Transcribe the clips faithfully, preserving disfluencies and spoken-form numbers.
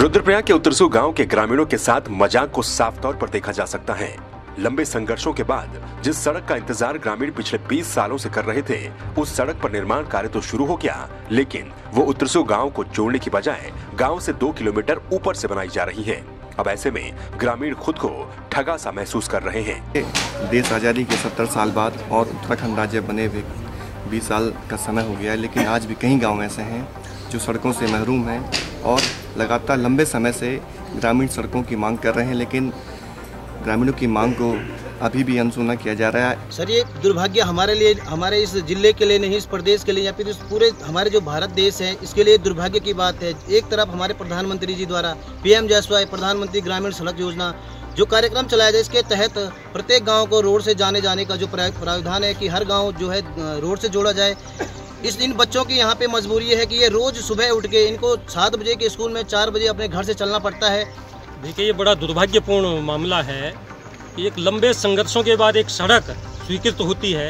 रुद्रप्रयाग के उत्तरसू गांव के ग्रामीणों के साथ मजाक को साफ तौर पर देखा जा सकता है। लंबे संघर्षों के बाद जिस सड़क का इंतजार ग्रामीण पिछले बीस सालों से कर रहे थे, उस सड़क पर निर्माण कार्य तो शुरू हो गया, लेकिन वो उत्तरसू गांव को जोड़ने की बजाय गांव से दो किलोमीटर ऊपर से बनाई जा रही है। अब ऐसे में ग्रामीण खुद को ठगा सा महसूस कर रहे हैं। देश आज़ादी के सत्तर साल बाद और उत्तराखंड राज्य बने हुए बीस साल का समय हो गया है, लेकिन आज भी कई गांव ऐसे हैं जो सड़कों से महरूम हैं और लगातार लंबे समय से ग्रामीण सड़कों की मांग कर रहे हैं, लेकिन ग्रामीणों की मांग को अभी भी अनसुना किया जा रहा है। सर, ये दुर्भाग्य हमारे लिए, हमारे इस जिले के लिए नहीं, इस प्रदेश के लिए या फिर इस पूरे हमारे जो भारत देश है, इसके लिए दुर्भाग्य की बात है। एक तरफ हमारे प्रधानमंत्री जी द्वारा पीएम जयस्वाई प्रधानमंत्री ग्रामीण सड़क योजना जो कार्यक्रम चलाया जाए, इसके तहत प्रत्येक गाँव को रोड से जाने जाने का जो प्रावधान है कि हर गाँव जो है रोड से जोड़ा जाए। इस दिन बच्चों की यहाँ पे मजबूरी है कि ये रोज सुबह उठ के इनको सात बजे के स्कूल में चार बजे अपने घर से चलना पड़ता है। देखिए, ये बड़ा दुर्भाग्यपूर्ण मामला है कि एक लंबे संघर्षों के बाद एक सड़क स्वीकृत होती है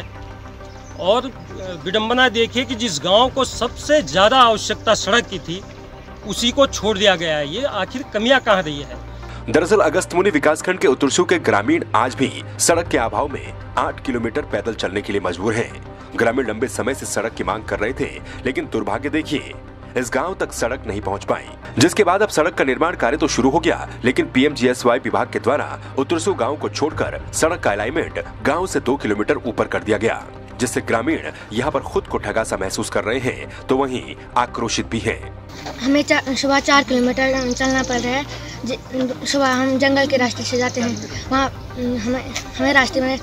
और विडंबना देखिए कि जिस गांव को सबसे ज़्यादा आवश्यकता सड़क की थी, उसी को छोड़ दिया गया है। ये आखिर कमियां कहाँ रही है? दरअसल अगस्त्यमुनि विकासखंड के उत्तरसू के ग्रामीण आज भी सड़क के अभाव में आठ किलोमीटर पैदल चलने के लिए मजबूर हैं। ग्रामीण लंबे समय से सड़क की मांग कर रहे थे, लेकिन दुर्भाग्य देखिए, इस गांव तक सड़क नहीं पहुंच पाई, जिसके बाद अब सड़क का निर्माण कार्य तो शुरू हो गया, लेकिन पीएम जीएसवाई विभाग के द्वारा उत्तरसू गांव को छोड़कर सड़क का अलाइनमेंट गांव से दो किलोमीटर ऊपर कर दिया गया, जिससे ग्रामीण यहां पर खुद को ठगा सा महसूस कर रहे हैं, तो वहीं आक्रोशित भी हैं। हमें सुबह चार किलोमीटर चलना पड़ रहा है। सुबह हम जंगल के रास्ते से जाते हैं, वहाँ हमें हमें रास्ते में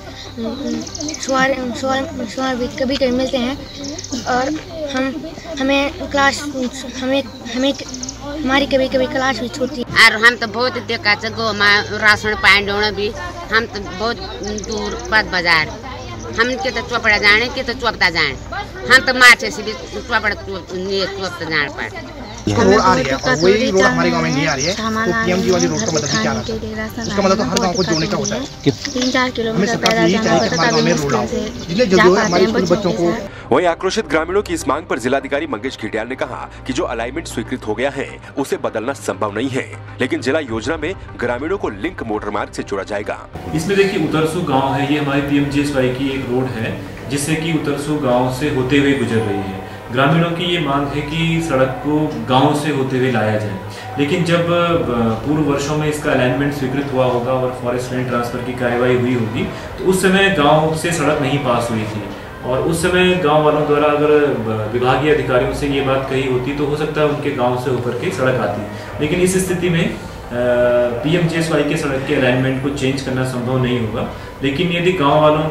सवार सवार भी कभी कभी मिलते हैं और हम हमें क्लास हमें हमें हमारी कभी कभी क्लास भी छूटती है। और हम तो बहुत देखा गो राशन पानी भी, हम तो बहुत दूर पद बाजार, हम के तो चौपड़ा जाने के तो चौपता जाए, हम तो मार्च से भी चौपड़ा चौपता जाने पर रोड आ रही है और वही रोड हमारे गांव में नहीं आ रही है, तो पीएम जी वाली रोड का मतलब क्या है? उसका मतलब तो हर गांव को जोड़ने का होता है। तीन चार किलोमीटर पैदल जाना होता है, हमें रोड आओ जिसने जो जो हमारे स्कूल बच्चों को। वहीं आक्रोशित ग्रामीणों की इस मांग पर जिलाधिकारी मंगेश घिटियाल ने कहा कि जो अलाइनमेंट स्वीकृत हो गया है उसे बदलना संभव नहीं है, लेकिन जिला योजना में ग्रामीणों को लिंक मोटर मार्ग से जोड़ा जाएगा। इसमें देखिए, उत्तरसू गाँव है, ये हमारे पीएम जीएसवाई की एक रोड है जिससे की उत्तरसू गाँव से होते हुए गुजर रही है। ग्रामीणों की ये मांग है कि सड़क को गांव से होते हुए लाया जाए, लेकिन जब पूर्व वर्षों में इसका अलाइनमेंट स्वीकृत हुआ होगा और फॉरेस्ट लैंड ट्रांसफर की कार्यवाही हुई होगी, तो उस समय गांव से सड़क नहीं पास हुई थी और उस समय गांव वालों द्वारा अगर विभागीय अधिकारियों से ये बात कही होती तो हो सकता है उनके गाँव से होकर के सड़क आती, लेकिन इस स्थिति में पीएम जीएसवाई के सड़क के अलाइनमेंट को चेंज करना संभव नहीं होगा। लेकिन यदि गांव वालों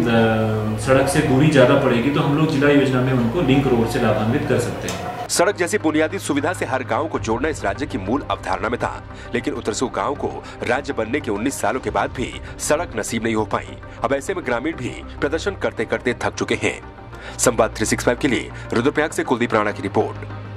को सड़क से दूरी ज्यादा पड़ेगी तो हम लोग जिला योजना में उनको लिंक रोड से लाभान्वित कर सकते हैं। सड़क जैसी बुनियादी सुविधा से हर गांव को जोड़ना इस राज्य की मूल अवधारणा में था, लेकिन उत्तरसू गांव को राज्य बनने के उन्नीस सालों के बाद भी सड़क नसीब नहीं हो पाई। अब ऐसे में ग्रामीण भी प्रदर्शन करते करते थक चुके हैं। संवाद तीन सौ पैंसठ के लिए रुद्रप्रयाग से कुलदीप राणा की रिपोर्ट।